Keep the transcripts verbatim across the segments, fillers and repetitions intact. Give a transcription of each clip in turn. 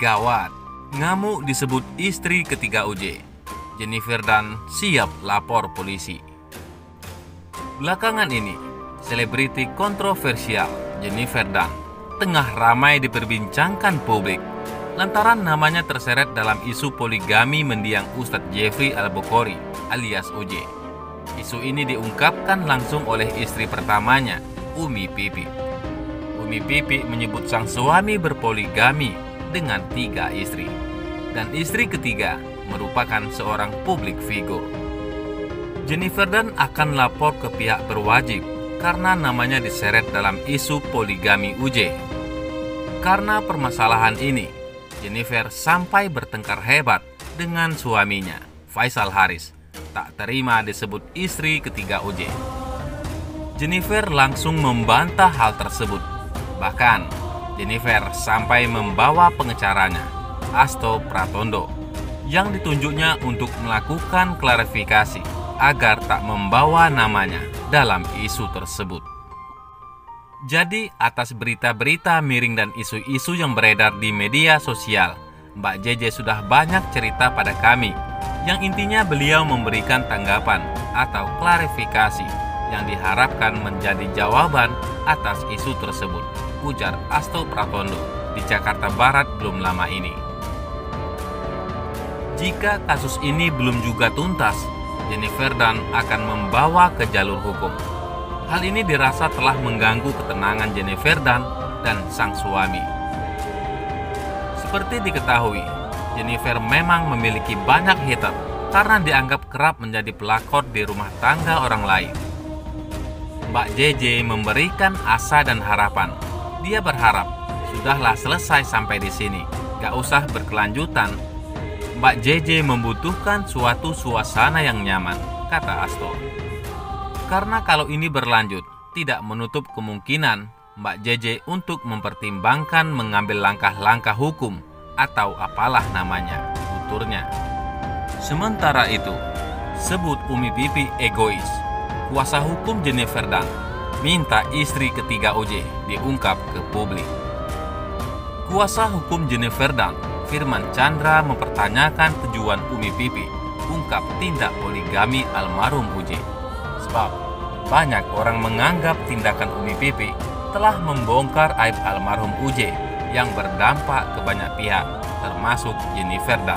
Gawat, ngamuk disebut istri ketiga U J. Jennifer Dunn siap lapor polisi. Belakangan ini, selebriti kontroversial Jennifer Dunn tengah ramai diperbincangkan publik lantaran namanya terseret dalam isu poligami mendiang Ustadz Jeffrey Al-Bukhari alias U J. Isu ini diungkapkan langsung oleh istri pertamanya, Umi Pipi. Umi Pipi menyebut sang suami berpoligami dengan tiga istri, dan istri ketiga merupakan seorang publik figur. Jennifer Dunn akan lapor ke pihak berwajib karena namanya diseret dalam isu poligami U J. Karena permasalahan ini, Jennifer sampai bertengkar hebat dengan suaminya, Faisal Haris, tak terima disebut istri ketiga U J. Jennifer langsung membantah hal tersebut. Bahkan, Jennifer sampai membawa pengacaranya, Asto Pratondo, yang ditunjuknya untuk melakukan klarifikasi agar tak membawa namanya dalam isu tersebut. Jadi, atas berita-berita miring dan isu-isu yang beredar di media sosial, Mbak J J sudah banyak cerita pada kami, yang intinya beliau memberikan tanggapan atau klarifikasi yang diharapkan menjadi jawaban atas isu tersebut, ujar Asto Pratondo di Jakarta Barat belum lama ini. Jika kasus ini belum juga tuntas, Jennifer Dunn akan membawa ke jalur hukum. Hal ini dirasa telah mengganggu ketenangan Jennifer Dunn dan sang suami. Seperti diketahui, Jennifer memang memiliki banyak hater karena dianggap kerap menjadi pelakor di rumah tangga orang lain. Mbak J J memberikan asa dan harapan. Dia berharap sudahlah selesai sampai di sini, gak usah berkelanjutan. Mbak J J membutuhkan suatu suasana yang nyaman, kata Asto. Karena kalau ini berlanjut, tidak menutup kemungkinan Mbak J J untuk mempertimbangkan mengambil langkah-langkah hukum atau apalah namanya, tuturnya. Sementara itu, sebut Umi Pipi egois. Kuasa hukum Jennifer Dunn minta istri ketiga U J diungkap ke publik. Kuasa hukum Jennifer Dunn, Firman Chandra, mempertanyakan tujuan Umi Pipi ungkap tindak poligami almarhum U J. Sebab banyak orang menganggap tindakan Umi Pipi telah membongkar aib almarhum U J yang berdampak ke banyak pihak, termasuk Jennifer Dunn.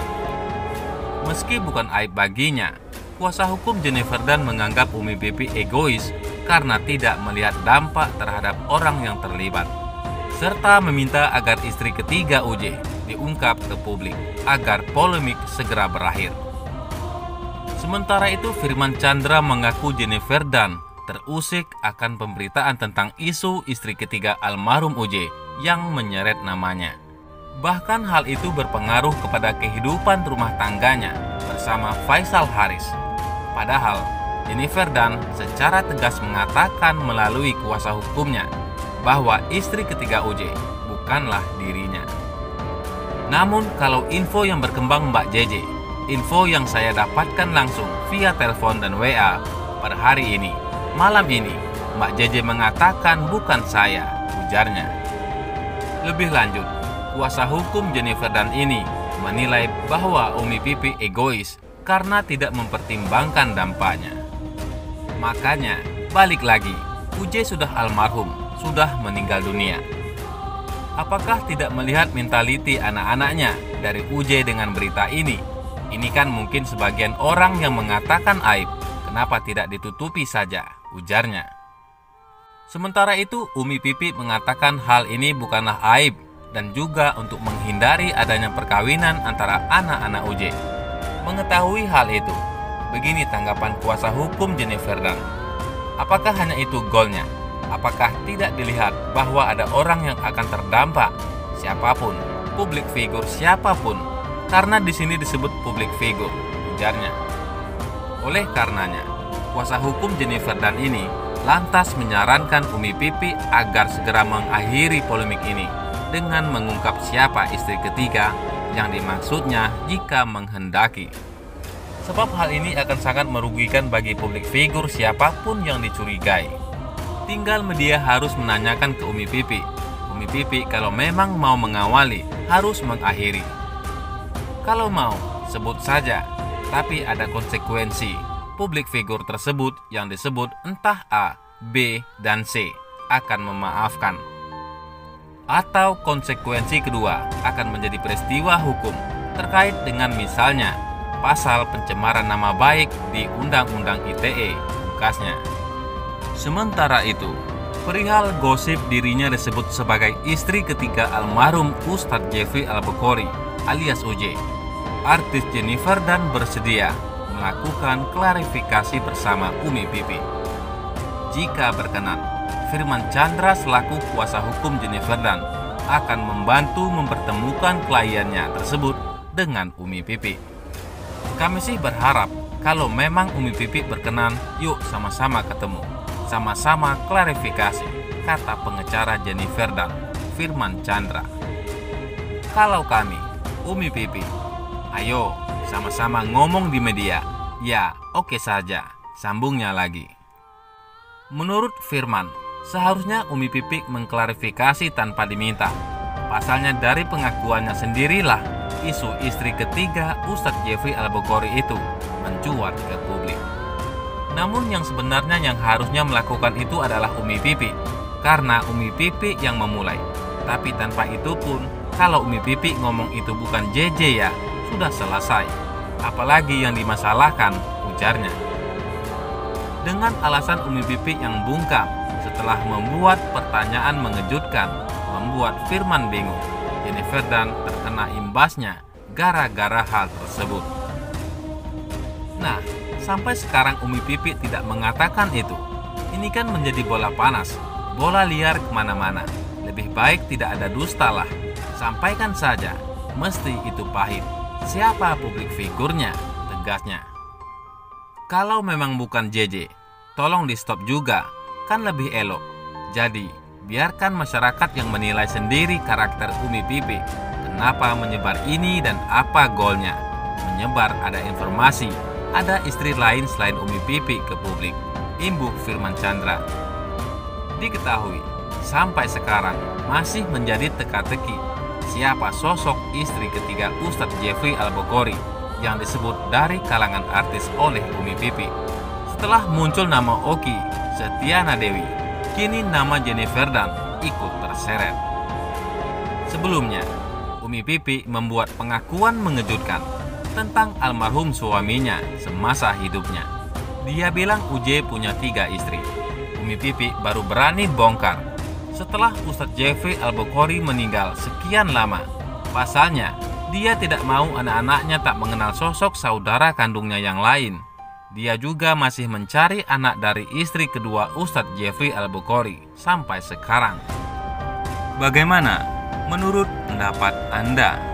Meski bukan aib baginya, kuasa hukum Jennifer Dunn menganggap Umi Pipi egois karena tidak melihat dampak terhadap orang yang terlibat, serta meminta agar istri ketiga U J diungkap ke publik agar polemik segera berakhir. Sementara itu, Firman Chandra mengaku Jennifer Dunn terusik akan pemberitaan tentang isu istri ketiga almarhum U J yang menyeret namanya. Bahkan hal itu berpengaruh kepada kehidupan rumah tangganya bersama Faisal Haris. Padahal Jennifer Dunn secara tegas mengatakan melalui kuasa hukumnya bahwa istri ketiga U J bukanlah dirinya. Namun kalau info yang berkembang Mbak J J, info yang saya dapatkan langsung via telepon dan W A pada hari ini, malam ini, Mbak J J mengatakan bukan saya, ujarnya. Lebih lanjut, kuasa hukum Jennifer Dunn ini menilai bahwa Umi Pipi egois karena tidak mempertimbangkan dampaknya. Makanya, balik lagi, U J sudah almarhum, sudah meninggal dunia. Apakah tidak melihat mentaliti anak-anaknya dari U J dengan berita ini? Ini kan mungkin sebagian orang yang mengatakan aib, kenapa tidak ditutupi saja, ujarnya. Sementara itu, Umi Pipi mengatakan hal ini bukanlah aib dan juga untuk menghindari adanya perkawinan antara anak-anak U J. Mengetahui hal itu, begini tanggapan kuasa hukum Jennifer Dunn. Apakah hanya itu golnya? Apakah tidak dilihat bahwa ada orang yang akan terdampak? Siapapun, publik figur siapapun, karena di sini disebut publik figur, ujarnya. Oleh karenanya, kuasa hukum Jennifer Dunn ini lantas menyarankan Umi Pipi agar segera mengakhiri polemik ini dengan mengungkap siapa istri ketiga yang dimaksudnya jika menghendaki. Sebab hal ini akan sangat merugikan bagi publik figur siapapun yang dicurigai. Tinggal media harus menanyakan ke Umi Pipi Umi Pipi kalau memang mau mengawali harus mengakhiri. Kalau mau, sebut saja, tapi ada konsekuensi. Publik figur tersebut yang disebut entah A, B, dan C akan memaafkan. Atau konsekuensi kedua akan menjadi peristiwa hukum terkait dengan misalnya pasal pencemaran nama baik di Undang-Undang I T E, bekasnya. Sementara itu, perihal gosip dirinya disebut sebagai istri ketiga almarhum Ustadz Jeffrey Al-Bukhari alias U J, artis Jennifer dan bersedia melakukan klarifikasi bersama Umi Pipi. Jika berkenan, Firman Chandra selaku kuasa hukum Jennifer dan akan membantu mempertemukan kliennya tersebut dengan Umi Pipi. Kami sih berharap kalau memang Umi Pipi berkenan, yuk sama-sama ketemu, sama-sama klarifikasi, kata pengacara Jennifer dan Firman Chandra. Kalau kami, Umi Pipi, ayo sama-sama ngomong di media. Ya, oke saja, sambungnya lagi. Menurut Firman, seharusnya Umi Pipi mengklarifikasi tanpa diminta. Pasalnya dari pengakuannya sendirilah isu istri ketiga Ustadz Jeffrey Al-Bukhari itu mencuat ke publik. Namun yang sebenarnya yang harusnya melakukan itu adalah Umi Pipi, karena Umi Pipi yang memulai. Tapi tanpa itu pun, kalau Umi Pipi ngomong itu bukan J J ya, sudah selesai. Apalagi yang dimasalahkan, ujarnya. Dengan alasan Umi Pipi yang bungkam setelah membuat pertanyaan mengejutkan, membuat Firman bingung. Jennifer dan terkena imbasnya gara-gara hal tersebut. Nah, sampai sekarang Umi Pipi tidak mengatakan itu. Ini kan menjadi bola panas, bola liar kemana-mana. Lebih baik tidak ada dusta lah. Sampaikan saja, mesti itu pahit. Siapa publik figurnya, tegasnya. Kalau memang bukan J J, tolong di stop juga, kan lebih elok. Jadi, biarkan masyarakat yang menilai sendiri karakter Umi Pipi. Kenapa menyebar ini dan apa goalnya? Menyebar ada informasi, ada istri lain selain Umi Pipi ke publik, imbuh Firman Chandra. Diketahui, sampai sekarang masih menjadi teka-teki siapa sosok istri ketiga Ustadz Jeffrey Al-Bukhari yang disebut dari kalangan artis oleh Umi Pipi. Setelah muncul nama Oki Setiana Dewi, kini nama Jennifer dan ikut terseret. Sebelumnya, Umi Pipi membuat pengakuan mengejutkan tentang almarhum suaminya semasa hidupnya. Dia bilang U J punya tiga istri. Umi Pipi baru berani bongkar setelah Ustadz Jeffrey Al-Bukhari meninggal sekian lama. Pasalnya, dia tidak mau anak-anaknya tak mengenal sosok saudara kandungnya yang lain. Dia juga masih mencari anak dari istri kedua Ustadz Jeffrey Al-Bukhari sampai sekarang. Bagaimana menurut pendapat Anda?